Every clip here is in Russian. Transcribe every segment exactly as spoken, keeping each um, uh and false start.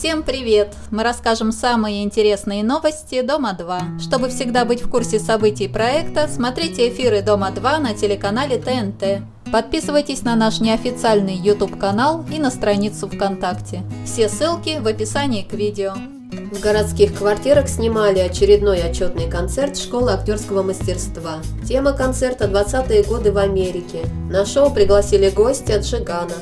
Всем привет! Мы расскажем самые интересные новости Дома два. Чтобы всегда быть в курсе событий проекта, смотрите эфиры Дома два на телеканале Т Н Т. Подписывайтесь на наш неофициальный YouTube канал и на страницу ВКонтакте. Все ссылки в описании к видео. В городских квартирах снимали очередной отчетный концерт школы актерского мастерства. Тема концерта «двадцатые годы в Америке». На шоу пригласили гостя Джигана.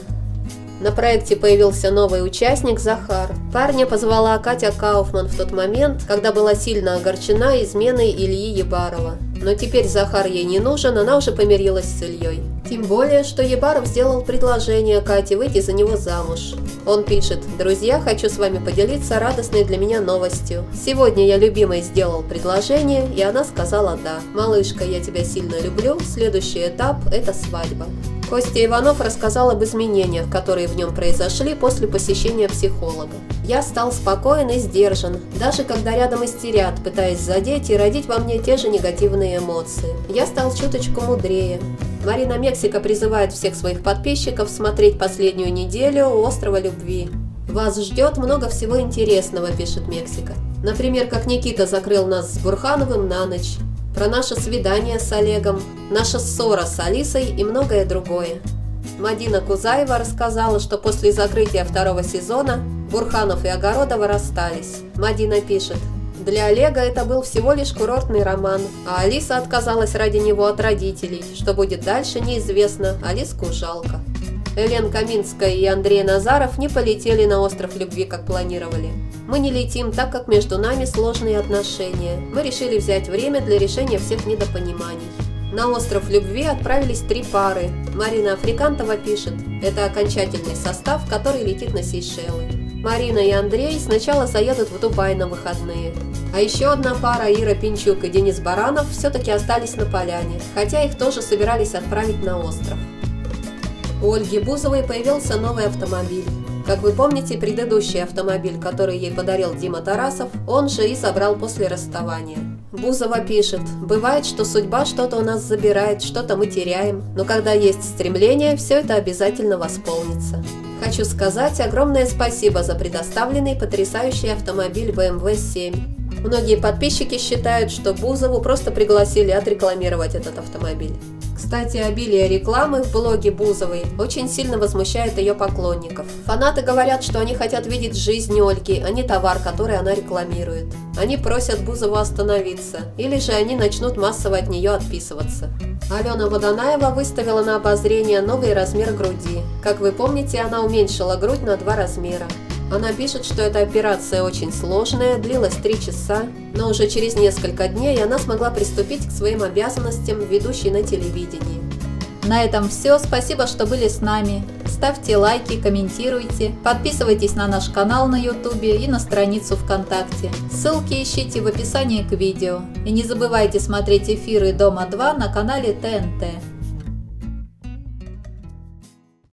На проекте появился новый участник Захар. Парня позвала Катя Кауфман в тот момент, когда была сильно огорчена изменой Ильи Ебарова. Но теперь Захар ей не нужен, она уже помирилась с Ильей. Тем более, что Ебаров сделал предложение Кате выйти за него замуж. Он пишет: «Друзья, хочу с вами поделиться радостной для меня новостью. Сегодня я любимой сделал предложение, и она сказала да. Малышка, я тебя сильно люблю, следующий этап – это свадьба». Костя Иванов рассказал об изменениях, которые в нем произошли после посещения психолога. «Я стал спокоен и сдержан, даже когда рядом истерят, пытаясь задеть и родить во мне те же негативные эмоции. Я стал чуточку мудрее». Марина Мексика призывает всех своих подписчиков смотреть последнюю неделю «Острова любви». «Вас ждет много всего интересного», – пишет Мексика. Например, как Никита закрыл нас с Бурхановым на ночь, про наше свидание с Олегом, наша ссора с Алисой и многое другое. Мадина Кузаева рассказала, что после закрытия второго сезона Бурханов и Огородова расстались. Мадина пишет: «Для Олега это был всего лишь курортный роман, а Алиса отказалась ради него от родителей. Что будет дальше, неизвестно, Алиску жалко». Элен Каминская и Андрей Назаров не полетели на остров любви, как планировали. «Мы не летим, так как между нами сложные отношения. Мы решили взять время для решения всех недопониманий». На остров любви отправились три пары. Марина Африкантова пишет: «Это окончательный состав, который летит на Сейшелы». Марина и Андрей сначала заедут в Дубай на выходные. А еще одна пара, Ира Пинчук и Денис Баранов, все-таки остались на Поляне, хотя их тоже собирались отправить на остров. У Ольги Бузовой появился новый автомобиль. Как вы помните, предыдущий автомобиль, который ей подарил Дима Тарасов, он же и забрал после расставания. Бузова пишет: «Бывает, что судьба что-то у нас забирает, что-то мы теряем, но когда есть стремление, все это обязательно восполнится». Хочу сказать огромное спасибо за предоставленный потрясающий автомобиль бэ эм вэ семь. Многие подписчики считают, что Бузову просто пригласили отрекламировать этот автомобиль. Кстати, обилие рекламы в блоге Бузовой очень сильно возмущает ее поклонников. Фанаты говорят, что они хотят видеть жизнь Ольги, а не товар, который она рекламирует. Они просят Бузову остановиться, или же они начнут массово от нее отписываться. Алена Водонаева выставила на обозрение новый размер груди. Как вы помните, она уменьшила грудь на два размера. Она пишет, что эта операция очень сложная, длилась три часа, но уже через несколько дней она смогла приступить к своим обязанностям ведущей на телевидении. На этом все. Спасибо, что были с нами. Ставьте лайки, комментируйте, подписывайтесь на наш канал на YouTube и на страницу ВКонтакте. Ссылки ищите в описании к видео. И не забывайте смотреть эфиры Дома два на канале Т Н Т.